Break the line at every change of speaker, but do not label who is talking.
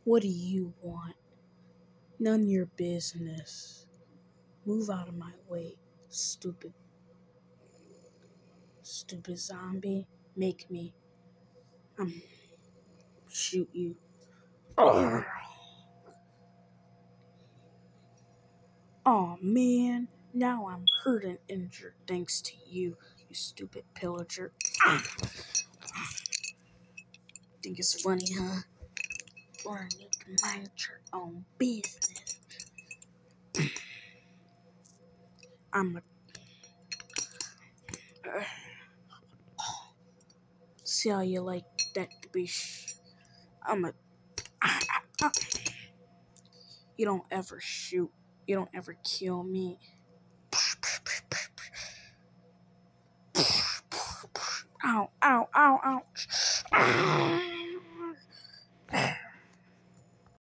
What do you want? None of your business. Move out of my way, stupid zombie. Make me. Shoot you. Oh man, now I'm hurt and injured thanks to you, you stupid pillager. Think it's funny, huh? Or you can mind your own business. See how you like that bitch. You don't ever shoot. You don't ever kill me. Ow, ow, ow, ouch.